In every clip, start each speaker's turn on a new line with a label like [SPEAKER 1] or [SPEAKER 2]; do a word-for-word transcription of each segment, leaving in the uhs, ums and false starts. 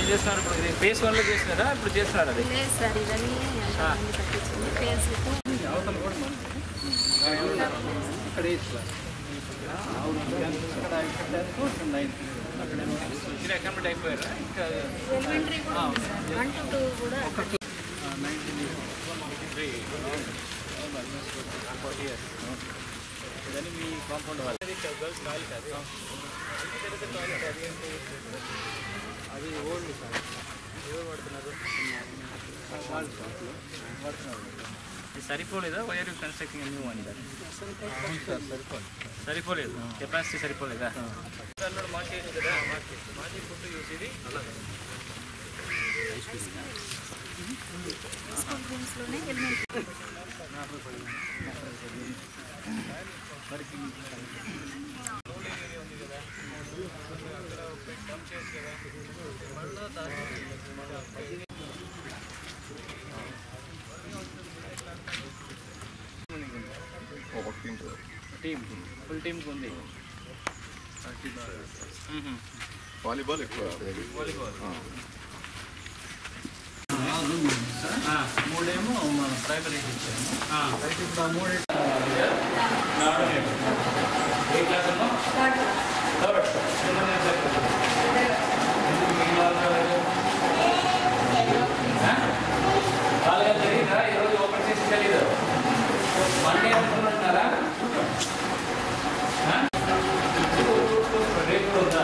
[SPEAKER 1] చేస్తున్నారు ఇప్పుడు? ఇది ఫేస్ వన్లో చేస్తున్నారా ఇప్పుడు చేస్తున్నారా? అది
[SPEAKER 2] లేదు సార్, ఇవన్నీ ఫేస్
[SPEAKER 1] అవతల కూడా ఇక్కడ ఇక్కడ అకామిడేట్ అయిపోయారా? ఇంకా
[SPEAKER 2] ఎలిమెంటరీ కూడా వన్ టు టూ కూడా
[SPEAKER 1] ఇదని మీ కాంపౌండ్ వాళ్ళు గర్ల్స్ టాయిలెట్ అది టాయిలెట్ అది అది ఓల్డ్ సార్. ఎవరు పడుతున్నారు? పడుతున్నారు. ఇది సరిపోలేదా? Why are you constructing new one? సరిపోలేదు, కెపాసిటీ సరిపోలేదా? అన్నాడు మార్చేది కదా, మార్చి మార్చి ఫుడ్ యూస్ ఇది అలాగే
[SPEAKER 2] స్కూల్ రూమ్స్లోనే ఎలిమెంటరీ
[SPEAKER 1] టీమ్ ఫుల్ టీమ్కి ఉంది.
[SPEAKER 3] వాలీబాల్ ఎక్కువ.
[SPEAKER 1] వాలీబాల్ మూడేమో మన ప్రైమరీ ఇచ్చాము. ఇప్పుడు ఆ మూడు ఏ క్లాస్ అమ్మా? థర్డ్. వాళ్ళగా తెలియదా? ఈరోజు ఓపెన్ చేసి తెలీదు. మండే అనుకుంటున్నారా? రేపు వద్దా?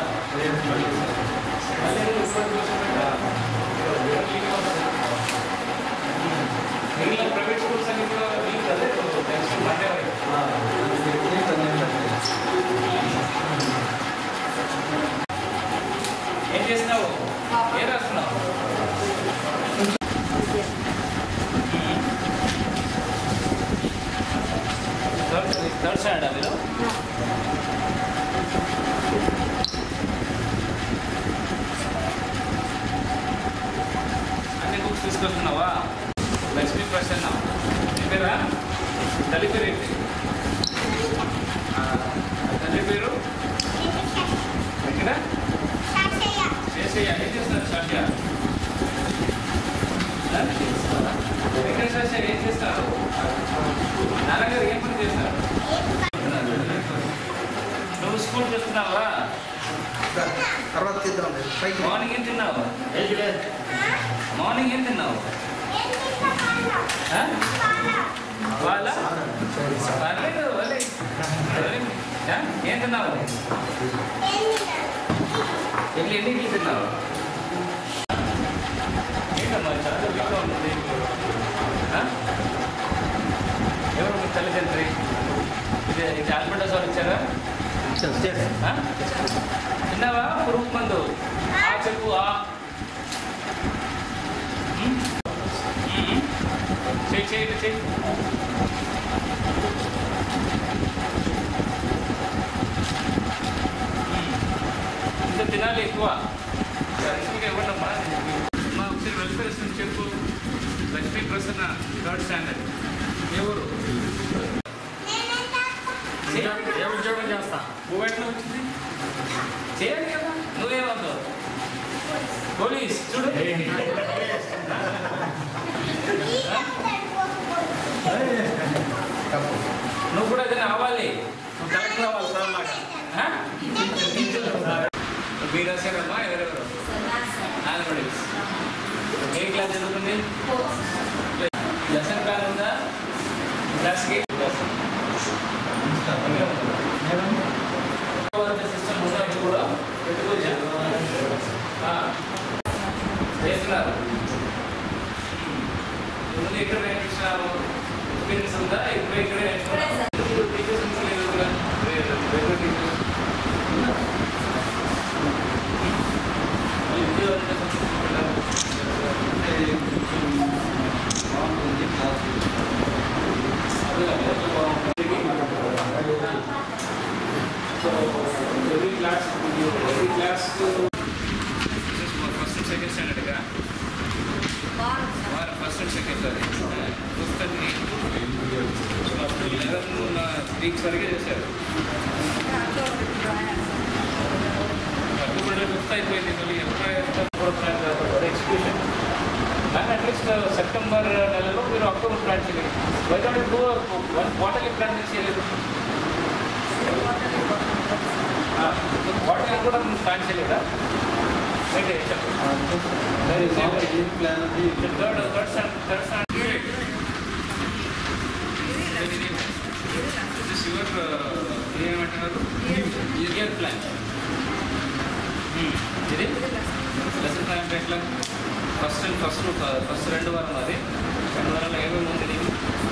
[SPEAKER 1] మిగిలిన ప్రైవేట్ స్కూల్స్ అన్ని కూడా వీక్ అదే నెక్స్ట్ మండే వరకు. ఏం చేస్తున్నావు? ఏ రాస్తున్నావు? థర్డ్ స్టాండర్డ్ మీరు? అన్ని బుక్స్ తీసుకొస్తున్నావా? లక్ష్మీ ప్రసన్న నీ పేరా? తల్లి పేరు ఏంటి? తల్లి పేరు ఇక్కడ శేషయ్య. ఏం చేస్తున్నారు శాషయ్య? ఎక్కడ శాషయ్య ఏం చేస్తారు? నాన్నగారు ఏం పని చేస్తారు? నువ్వు స్కూల్కి వస్తున్నావా? మార్నింగ్ ఏం తిన్నావు? మార్నింగ్ ఏం తిన్నావు? వాళ్ళ పర్లేదు వాళ్ళే ఏం తిన్నావు? ఎన్ని ఎన్నింటికి తిన్నావు? ఏంటమ్మా చాలా వీక్గా ఉంటుంది. ఎవరు మీ తల్లిదండ్రి? ఇది ఇది ఆల్బర్టా సార్ ఇచ్చారా? తిన్నావా? పురుగు మందు ఆ చెప్పు. ఆ చెయ్యి చెయ్యి చెయ్యి. ఇంత తినాలి ఎక్కువ. ఇంకా ఇవ్వండమ్మా. మా ఒకసారి వెల్ఫేర్ అసిస్టెంట్ చెప్పు. Lakshmi Prasanna third standard. ఎవరు? ఏ ఉద్యోగం చేస్తా? నువ్వు ఎట్లా వచ్చింది? చేయాలి కదా. నువ్వేమవుతావు? పోలీస్. చూడు నువ్వు కూడా ఏదైనా అవ్వాలి. నువ్వు కలెక్టర్ అవ్వాలి సార్ లాగా. మీరు రాశారమ్మా? ఎవరెవరు? ఆనబడి ఏ క్లాస్ చదువుతుంది? లెసన్ ప్లాన్ ఉందా క్లాస్కి? సిస్టమ్ ఉందా? ఇది కూడా పెట్టుకోవచ్చా? చేస్తున్నారు. ముందు ఎక్కడ నేర్పించినారు? ఎక్స్పీరియన్స్ ఉందా? ఇప్పుడు ఇక్కడ నేర్చుకున్నారు. టీచర్స్ లేదు కదా? Teachers every class every class first and second standard ga var first and second sorry fifth and up to eleven weeks varige chesaru అప్పుడు ఫిఫ్త్ అయిపోయింది. మళ్ళీ ఎప్పుడు సెప్టెంబర్ నెలలో మీరు అక్టోబర్ ప్లాన్ చేయలేదు. వైజాగ్ వన్ క్వార్టర్లీ ప్లాన్ చేయలేదు. క్వార్టర్లీ కూడా plan చేయలేదా? అయితే third third stand third stand this your ఏమంటున్నారు ఇయర్ ప్లాన్. ఇది లెసన్ ప్లాన్ ఎట్లా ఫస్ట్ అండ్ ఫస్ట్ ఫస్ట్ రెండు వారం అది రెండు వారాలు ఏమేమి ఉంది నీకు?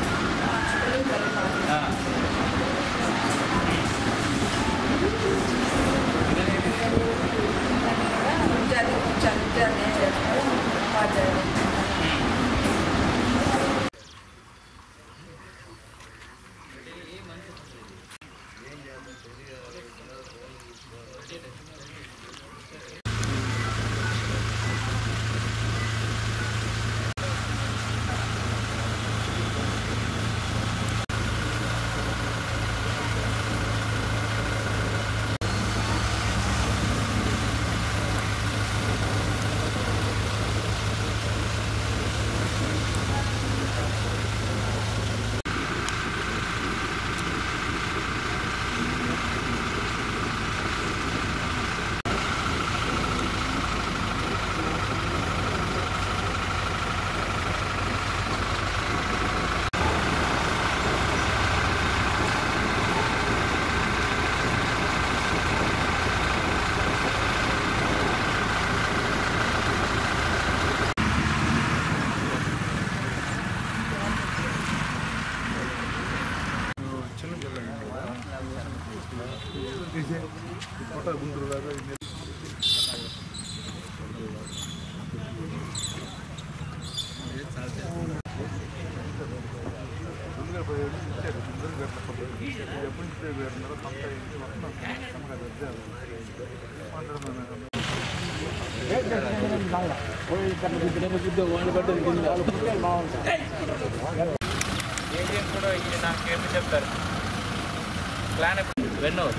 [SPEAKER 1] ఏజెంట్ కూడా ఇది నాకు ఏమి చెప్తారు ప్లాన్ వెన్ ఓవర్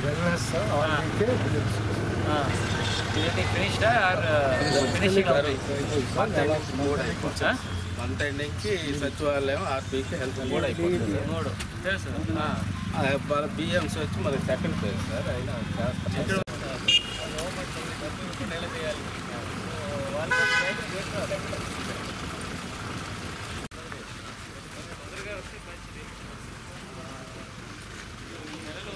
[SPEAKER 1] ఇది ఫినిష్డా ఆర్ ఫినిషింగ్
[SPEAKER 4] మంత్ ఎండింగ్కి సచివాలయం ఆర్పీకి హెల్త్ కూడా అయిపోతుంది.
[SPEAKER 1] మూడు తెలుసు.
[SPEAKER 4] బిఎంసీ వచ్చి మనకి సెకండ్ ఫేజ్ సార్ అయినా
[SPEAKER 1] నెల చేయాలి వాళ్ళు తొందరగా వస్తే మంచిది. నెలలో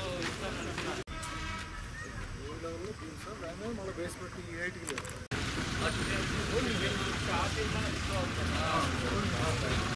[SPEAKER 1] ఇస్తాను.